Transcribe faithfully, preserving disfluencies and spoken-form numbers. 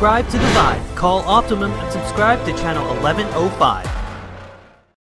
subscribe to the Vibe. Call Optimum and subscribe to channel eleven oh five.